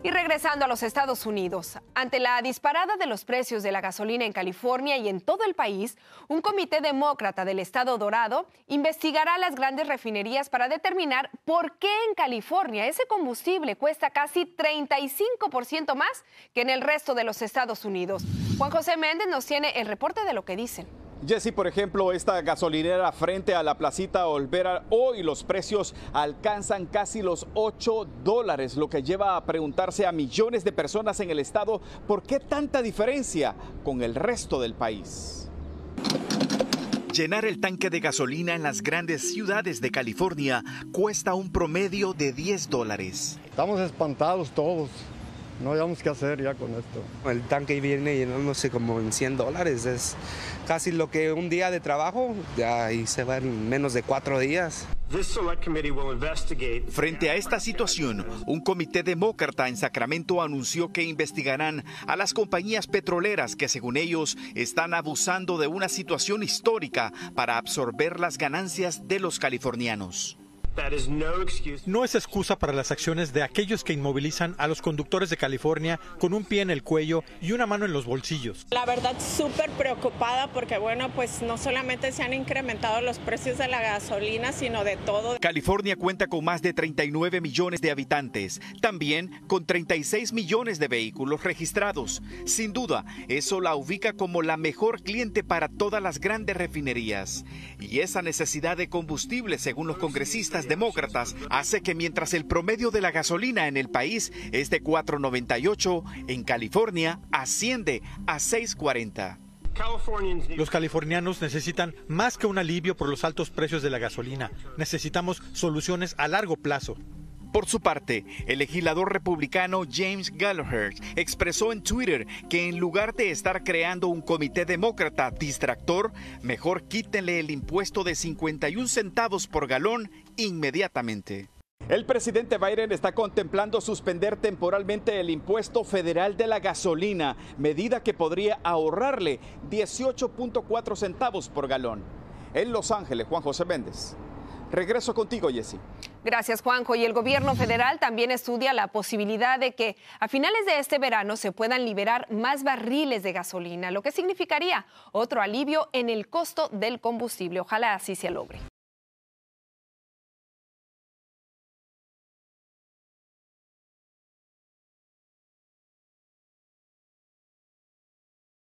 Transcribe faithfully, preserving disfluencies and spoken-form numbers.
Y regresando a los Estados Unidos, ante la disparada de los precios de la gasolina en California y en todo el país, un comité demócrata del estado Dorado investigará las grandes refinerías para determinar por qué en California ese combustible cuesta casi treinta y cinco por ciento más que en el resto de los Estados Unidos. Juan José Méndez nos tiene el reporte de lo que dicen. Jesse, por ejemplo, esta gasolinera frente a la Placita Olvera, hoy los precios alcanzan casi los ocho dólares, lo que lleva a preguntarse a millones de personas en el estado por qué tanta diferencia con el resto del país. Llenar el tanque de gasolina en las grandes ciudades de California cuesta un promedio de diez dólares. Estamos espantados todos. No sabemos qué hacer ya con esto. El tanque viene llenándose como en cien dólares. Es casi lo que un día de trabajo, ya y se va en menos de cuatro días. Frente a esta situación, un comité demócrata en Sacramento anunció que investigarán a las compañías petroleras que, según ellos, están abusando de una situación histórica para absorber las ganancias de los californianos. No es excusa para las acciones de aquellos que inmovilizan a los conductores de California con un pie en el cuello y una mano en los bolsillos. La verdad, súper preocupada porque, bueno, pues no solamente se han incrementado los precios de la gasolina, sino de todo. California cuenta con más de treinta y nueve millones de habitantes, también con treinta y seis millones de vehículos registrados. Sin duda, eso la ubica como la mejor cliente para todas las grandes refinerías. Y esa necesidad de combustible, según los congresistas demócratas, hace que mientras el promedio de la gasolina en el país es de cuatro noventa y ocho, en California asciende a seis cuarenta. Los californianos necesitan más que un alivio por los altos precios de la gasolina. Necesitamos soluciones a largo plazo. Por su parte, el legislador republicano James Gallagher expresó en Twitter que en lugar de estar creando un comité demócrata distractor, mejor quítenle el impuesto de cincuenta y un centavos por galón inmediatamente. El presidente Biden está contemplando suspender temporalmente el impuesto federal de la gasolina, medida que podría ahorrarle dieciocho punto cuatro centavos por galón. En Los Ángeles, Juan José Méndez. Regreso contigo, Jessy. Gracias, Juanjo. Y el gobierno federal también estudia la posibilidad de que a finales de este verano se puedan liberar más barriles de gasolina, lo que significaría otro alivio en el costo del combustible. Ojalá así se logre.